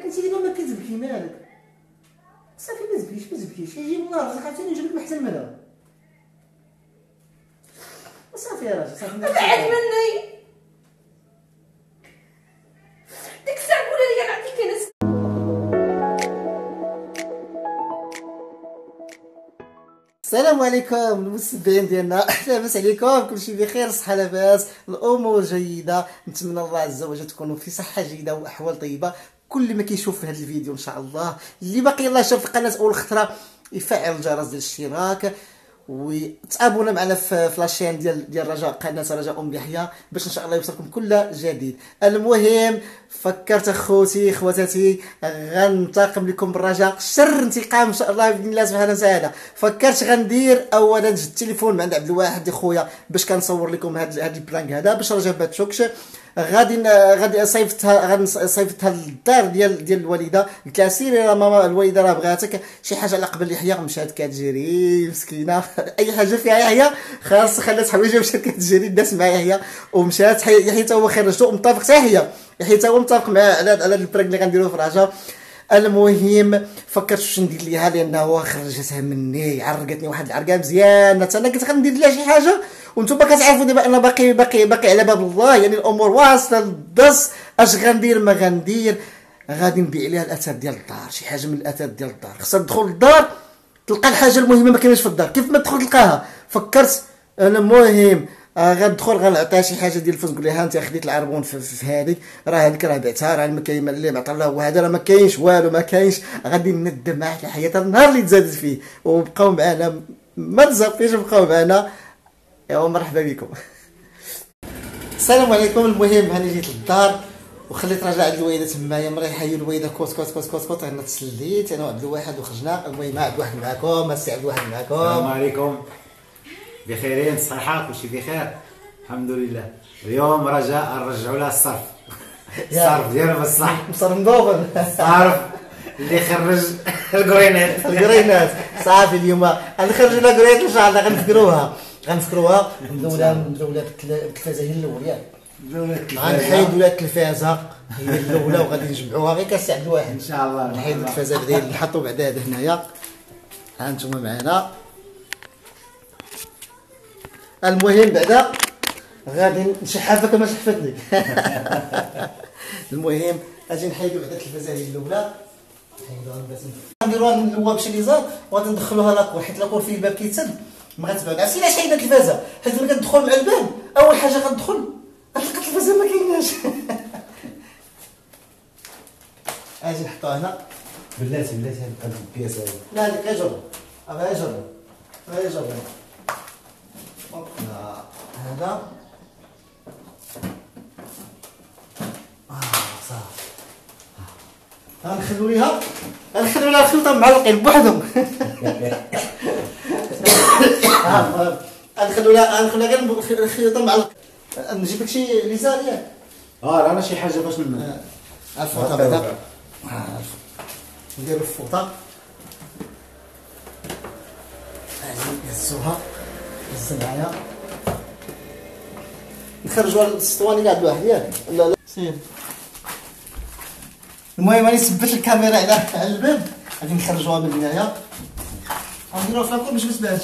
انت دابا ما كتبكي مالك؟ صافي ما تبكيش يجي الله رزق عاوتاني يجيب لك محسن منها. صافي يا راجل صافي بعد مني ديك الساعه قولي لي نعطيك انا. السلام عليكم المتابعين ديالنا، لاباس عليكم؟ كلشي بخير، صحه لاباس، الامور جيده، نتمنى الله عز وجل تكونوا في صحه جيده واحوال طيبه. كل ما كيشوف في هذا الفيديو ان شاء الله، اللي باقي يلاه شاف القناه اول خطره يفعل الجرس ديال الاشتراك وتابونا معنا في لاشين ديال رجاء، قناه رجاء ام يحيى، باش ان شاء الله يوصلكم كل جديد. المهم فكرت اخوتي خواتاتي غنتقم لكم بالرجاء شر انتقام ان شاء الله باذن الله سبحانه وتعالى. فكرت غندير اولا جبت التليفون من عند عبد الواحد خويا باش كنصور لكم هذا البرانك هذا باش رجاء ما تشوكش. غادي صيفطها للدار ديال الوالده، قلت لها سيري راه ماما الوالده راه بغاتك شي حاجه على قبل يحيى، مشات كتجري مسكينه اي حاجه فيها يحيى خلاص خلات حوايجها مشات كتجري الناس مع يحيى ومشات. يحيى حتى هو خرجته ومتفق حتى يحيى حتى هو متفق مع على البرانك اللي غنديروه في رجاء. المهم فكرت واش ندير ليها لانه خرجتها مني عرقتني واحد العرقه مزيانه، حتى انا كنت غندير لها شي حاجه وانتم كتعرفوا دابا انا باقي على باب الله، يعني الامور واصله للدص. اش غندير ما غندير، غادي نبيع ليها الاثاث ديال الدار، شي حاجه من الاثاث ديال الدار. خصها تدخل للدار تلقى الحاجه المهمه ما كايناش في الدار، كيف ما تدخل تلقاها. فكرت المهم غندخل غنعطيها شي حاجه ديال الفلوس، نقول لها انت خديت العربون في هذيك، راه هذيك راه بعتها، راه ما كاين اللي معطى الله هو هذا، راه ما كاينش والو ما كاينش. غادي ندم معاك الحياه النهار اللي تزادت فيه، وبقاو معنا ما تزابطيش بقاو معنا. ايوا مرحبا بكم. السلام عليكم. المهم هاني جيت للدار وخليت رجع عند الوالده تمايا مريحه، هي الوالده كوت كوت كوت كوت كوت. انا تسليت انا وعبد الواحد وخرجنا. المهم عبد الواحد معكم، السي عبد الواحد معكم. السلام عليكم، بخيرين صحيحه كلشي بخير الحمد لله. اليوم رجاء نرجعوا لها الصرف ديالو بصح صرف مضوبل الصرف اللي خرج القرينات صافي. اليوم غنخرج لها قرينات ان شاء الله، غنفكروها ندولا التلفازه هي الاول ياك، غنحيد ولا التلفازه هي الاولى وغادي نجمعوها غير كاس عبد الواحد ان شاء الله. نحيد التلفازه بعدا نحطو بعدا هذا هنايا. ها انتم معنا. المهم بعدا غادي نشحفها كما شحفتني. المهم اجي نحيدو بعدا التلفازه هي الاولى، نديروها من البواب شليزات وغادي ندخلوها لاكور، حيت لاكور فيه الباب كيتسد ما غتبان. عرفتي علاش حيدت التلفازه؟ حيت ملي كتدخل مع الباب اول حاجه غتدخل غتلقى التلفازه ما كايناش. اجي نحطوها هنا. بلاتي هاد البياس هذا. لا هذيك غير جرب، غير جرب هذا صافي. غنخلو ليها الخلطه معلقين بوحدهم. غنخلو لها غير الخلطه معلقه. نجيب لك شي ليزار ياك؟ رانا شي حاجه باش الفوطه بعدا نديرو الفوطه. هاني نهزوها هز معايا نخرجوها للسطواني كاع بواحد ياك ولا لا سير. المهم راني ثبت الكاميرا على الباب، غادي نخرجوها من هنايا غنديروها في لاكور باش ما تبانش.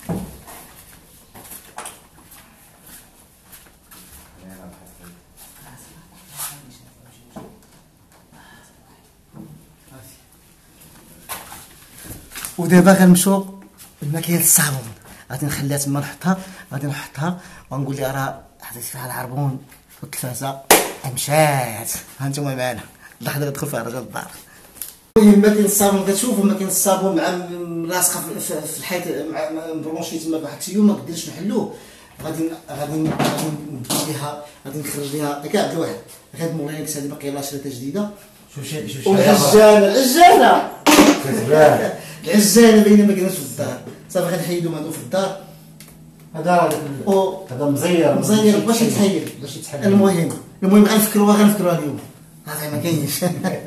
ودابا غنمشيو لماكينه الصابون، غادي نخليها تما نحطها ونقول لها راه حطيت فيها العربون والتلفازه مشات. ها انتم معنا اللحظه اللي دخل فيها رجال الدار. المهم ماكينه الصابون كتشوفوا ماكينه الصابون مع لاصقه في الحيط مع مبرونشي تما بواحد الشيء ما قدرناش نحلوه. غادي ندير ليها، غادي نخرج ليها كاع عبد الواحد غير مولينكس هذه باقي يلاه شريتها جديده. شوف العجانه العجانه باينه ما كايناش في الدار. صافي غنحيدو هادو في الدار. هذا مزير باش يتحيد. المهم غنفكروها اليوم صافي ما كاينش.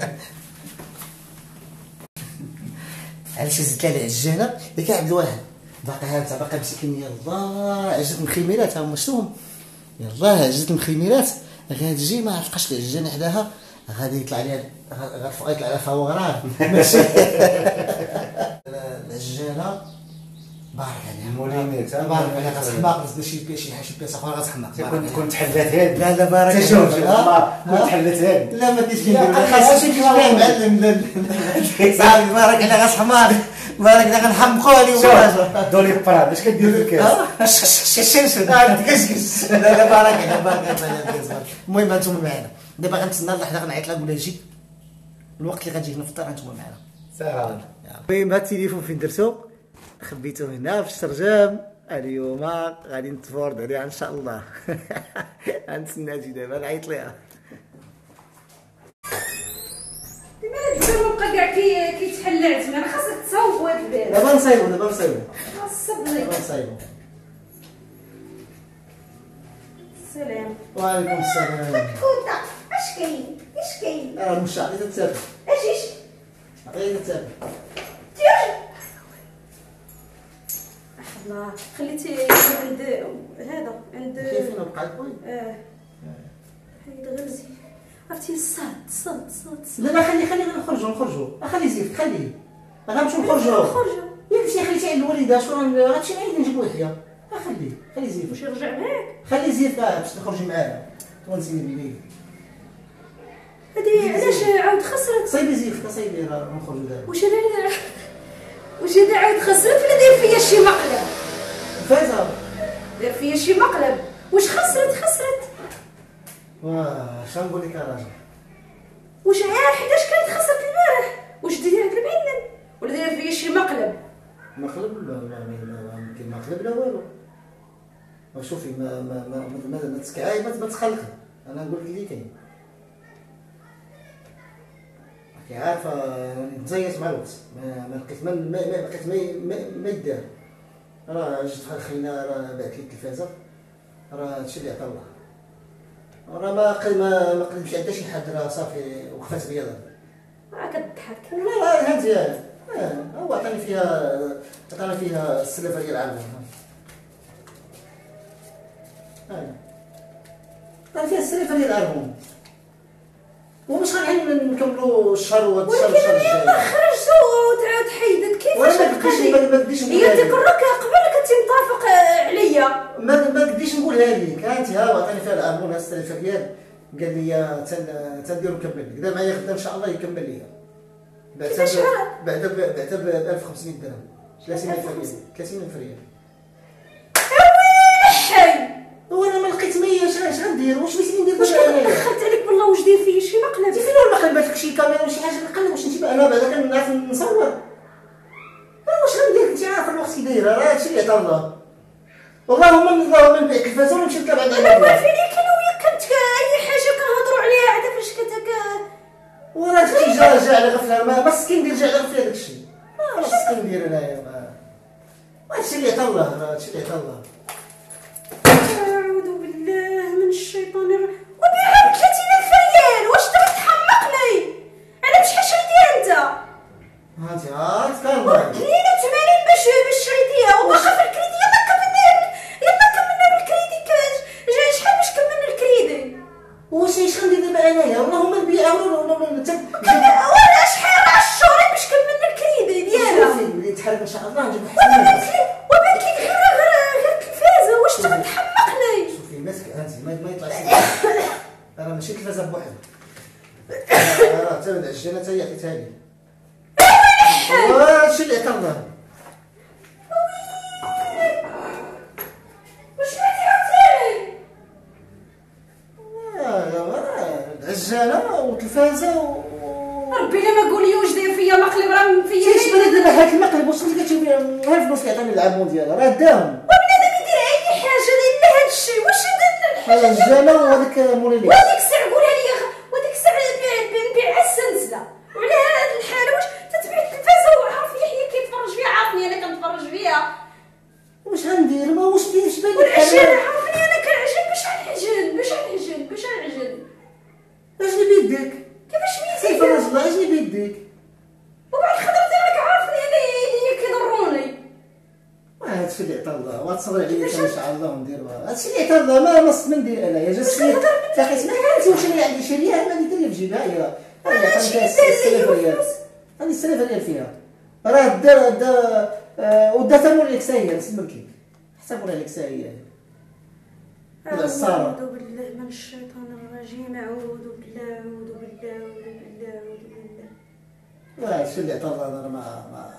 علاش زدت لها العجانه ياك عبد الواحد باقي مسكين. يلاه عجزت مخيميرات ها هما شنو يلاه عجزت مخيميرات غتجي ما عرفقاش العجانه حداها غادي يطلع لي غتبقى يطلع لها فوغران ماشي. العجاله بارك عليها مولينيت بارك عليها غتحماق شي بياسه اخرى غتحماق. كنت تحلت هاد لا لا بارك شوف كنت حلت هاد لا ما ديرش معلم صاحبي بارك عليها غتحماق بارك عليها غنحمقوها اليوم. دولي براد اش كدير في الكاس؟ شنشن كسكس. لا لا بارك عليها بارك عليها. المهم هانتوما معنا دابا غنتسنى اللحظه غنعيط لها نقول لها جي الوقت اللي غتجي نفطر هانتوما معنا. سلام. المهم هاد التليفون فين درتو خبيتو هنا في الشرجام. اليوم غادي نتفورد عليها ان شاء الله. غنتسنى تجي دابا نعيط ليها. دابا بقى كاع كيتحلى زعما خاصك تصاوب هاد البال. دابا نصايبو دابا نصايبو صبري. دابا نصايبو. السلام. وعليكم السلام. كوتا اش كاين اش كاين مش عطيتها تسافر اش عطيتها تسافر. الله خليتي عند هذا عند كيفين بقى البوي. حيد غرزي عرفتي صاد. لا لا خلي نخرجوا خلي زيد خليه غنمشيو نخرجوا ياك شي خليتي عند الوالده شنو غتمشي نعيد نجيبو يحيى. خلي زيد واش يرجع معاك خلي زيد باش تخرجي معانا تونسيني بيدي. هادي علاش عاود خسرت صايبي زيد صايبي راه نخرجوا دابا. واش هذا عاود خسرت ولا داير فيا شي مقلب؟ فايزه داير فيا شي مقلب. واش خسرت واش نقول لك راجل واش حيتاش كانت خسرت البارح واش داير هاد البينن ولا داير فيا شي مقلب؟ مقلب لا يمكن مقلب لا والو. شوفي ما تسكعي ما تخلقي انا نقول لك اللي كاين. راكي عارفه نتزيت مع الوقت ما لقيت ما يدار. راه جيت خلينا راه بعت لي التلفازه راه هادشي اللي عطا الله. راه ما قدمش حتى شي حد راه صافي وقفات بيا كضحك. لا لا مزيان. هو عطاني فيها السلفه ديال العالم. عطاني فيها السلفه ديال العالم. ومش غنعلم نكملوا الشهر وهاد الشهر الجاي. ولكن خرجتو وتعاود حيدت كيفاش ما هي ديك الركه قبل كنتي متفق عليا. ما قديش نقولها لك هانتي ها وعطاني فيها العربون السلفه ديال قال لي تنديرو نكمل لك دابا معايا غدا ان شاء الله يكمل لي. بعدا ب 1500 درهم 30,000 ريال. وانا ما لقيت مية اش غندير واش بغيتي ندير؟ واش دخلت عليك بالله واش داير فيا شي مقلب؟ فين ولا مقلب لك شي كاميرا ولا شي حاجه نقلب واش انت انا بعدا كنعرف نصور. واش غندير انت عارف الوقت كي دايره راه هادشي اللي عطا الله. اللهم نبيع التلفازه ونمشي نتابع عند انا ما فيني كانوا كنت اي حاجه كنهضروا عليها عاد فاش كتاك وراه اختي جا على غفله ما سكين ندير جا على غفله داك الشيء. ما سكين ندير انايا هادشي اللي عطا الله راه هادشي اللي عطا الله. أعوذ بالله من الشيطان الرجيم. وبيعها ب30,000 ريال واش تبغي تحمقني؟ على شحال شريتيها انت؟ هانتي كان 82 باش شريتيها وباقا في الكريدي. يلا كملنا بالكريدي شحال باش كملنا الكريدي؟ واش غندير دابا انايا اللهم نبيعها ولا ولا شحال 10 شهور باش كملنا الكريدي ديالها. اللي تحرك ان شاء الله نجيب وبانت لك غير التلفازه واش تبغي تحمقني؟ شوفي ماسك هانتي ما يطلعش راه ماشي تلفازه بوحدها راه حتى العجانه حتى هي عطيتها لي. هادشي اللي عطا الله. واش بغيتي عاوتاني؟ العجانه وتلفازه ربي الا ما قول لي واش داير فيا مقلب راه فيا اش بغيت دابا هاد المقلب واش اللي كتشوفي ها الفلوس اللي عطاني العامون ديالها راه داهم. وبنادم يدير اي حاجه الا هاد الشيء واش هذا العجانه وهذاك مولي وهذيك الساعه قولها لي وهذيك الساعه نبيع السنسله وعلى هاد الحاله واش تتبيع التلفازه وعارف يحيى كيتفرج فيها عارفني انا كنتفرج فيها. واش غندير ما واش ديرش بالك والعجين عارفني انا كنعجن باش نعجن اجني بيديك كيفاش سيف بيديك الله اجني بيديك وبعد خدمتي راك عارفني انا كيضروني. هادشي اللي عطا الله وتصبر عليا ان شاء الله ونديروها. هادشي اللي عطا الله ما نص من ندير انايا جا السيد تاخي سمعتي واش انا عندي شي ريال ما ندير في تجيبها هي عطاني 6000 ريال، عندي 6000 ريال فيها راه دا وداتها مول الكسايه نسمك لك حتى مول الكسايه أعوذ بالله من الشيطان الرجيم. أعوذ بالله أعوذ بالله أعوذ بالله أعوذ بالله. واه الشيء اللي عطاه انا ما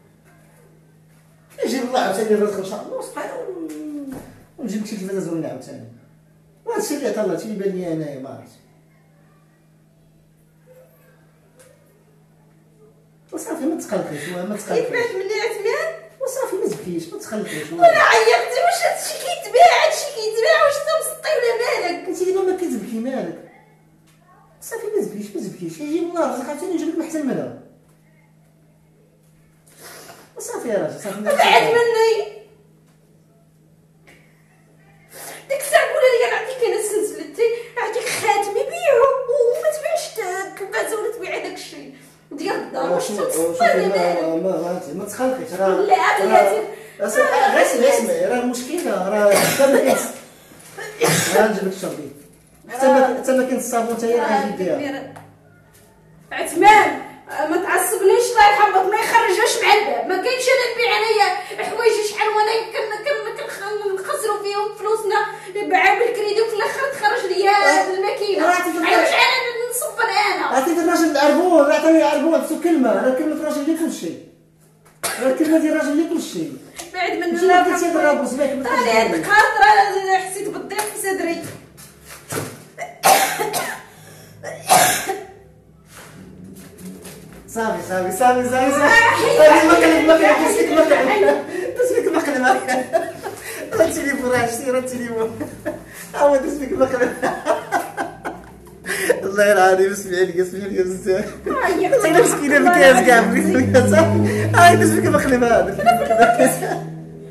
يجيب الله عاوتاني الرزق ان شاء الله سبحانه ونجيب لك شي تلفازه زوينه عاوتاني. وهذا الشيء اللي عطاه الله تيبان لي انايا ما عرفتش. وصافي ما تقلقيش ما تقلقيش. يتبعد مني عثمان وصافي ما تبكيش ما تقلقيش. وانا عيطت. واش هادشي كيتباع؟ هادشي كيتباع؟ واش انت مسطي ولا مالك؟ انت ديما ما كتبكي مالك؟ صافي ما تبكيش ما تبكيش يجيب الله رزقك عاوتاني يجيب لك محسن منها. وصافي يا راجل صافي. ابعد مني. ديك الساعة قول لي نعطيك انا سلسلتي نعطيك خاتم يبيعو وما تبيعش كبازة ولا تبيع هداك الشيء ديال الدار. واش تتصفى ولا مالك؟ ما تقلقيش راه لا بلاتي غير اسمعي راه المشكله راه حتى ما كاينش راه نجيب لك الشربيط حتى ما كاين الصابون حتى هي راه نجيب بها. عثمان ما تعصبنيش الله يرحمك. ما يخرجوش مع الباب. ما كاينش انا نبيع انايا حوايجي شحال وانا نخسروا فيهم فلوسنا نبيعها بالكريدي وفي الاخر تخرج ليا الماكينه. علاش انا نصبر انا؟ عطيت الراجل العربون راه عطاني العربون عطيتو كلمه راه كلمه الراجل اللي كل شيء راه الكلمه ديال الراجل اللي كل شيء. بعد من ماشي ما كنتي ضرب وسباك ما راني عند القارط راه حسيت بالضيق في صدري. صافي تسفيك مقلب راه التليفون راه شتي راه التليفون هو تسفيك مقلب. الله العظيم اسمعي لي بزاف انا مسكينه بالكاس كاع بالكاس هاي تسفيك مقلب هذا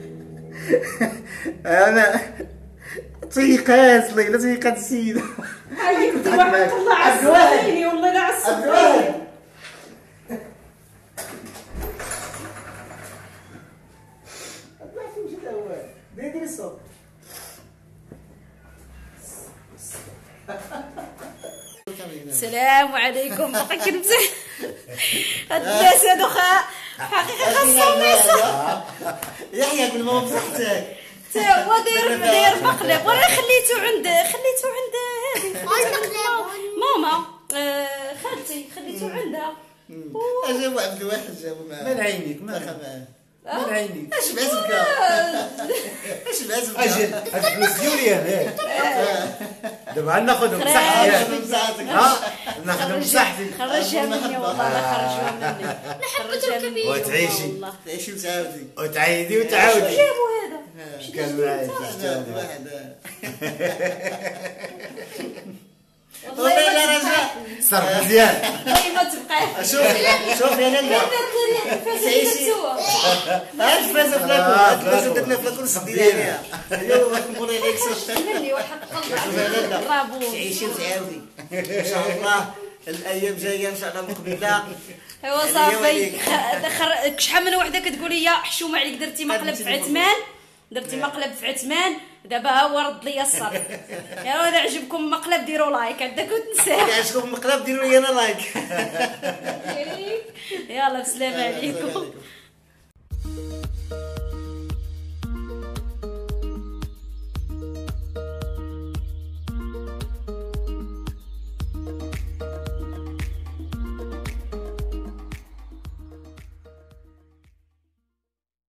انا تيقاس ليلى تيقات السيده عيطتي وحق الله عصبتيني والله لا عصبتيني. ديري الصوت. السلام عليكم. باقي كنمزح هاد الناس هادو حقيقة خاصهم يصح. يحيى قبل ما مسحتك تا هو داير مقلب وانا خليته عند هذه ماما خالتي خليته عندها. جابوا عبد الواحد جابوا معاه من عينيك ما خمام من عينيك اش بعزمك اش بعزمك اجل الفلوس ديالي انا دابا ناخذهم بصحتي ناخذهم بصحتي. خرجها مني والله لا خرجوها مني. خرجها مني وتعيشي تعيشي وتعاودي وتعيدي وتعاودي. جابوا هذا كان معايا واحد والله ما تبقى. صرف مزيان. والله ما تبقى. شوف يا لالا تعيشي هاد الفازه فلاكو درنا فلاكو نسدي عليها ايوا نقول عليك مني وحق الله. برافو. تعيشي وتعاودي ان شاء الله الايام جايه ان شاء الله مقبله. ايوا صافي شحال من وحده كتقول لي حشومه عليك درتي مقلب في عثمان دابا ها هو رد ليا الصرف. يا اذا عجبكم مقلب ديروا لايك عندك وتنساو. اذا عجبكم المقلب ديروا لي انا لايك. يلا بسلامه عليكم.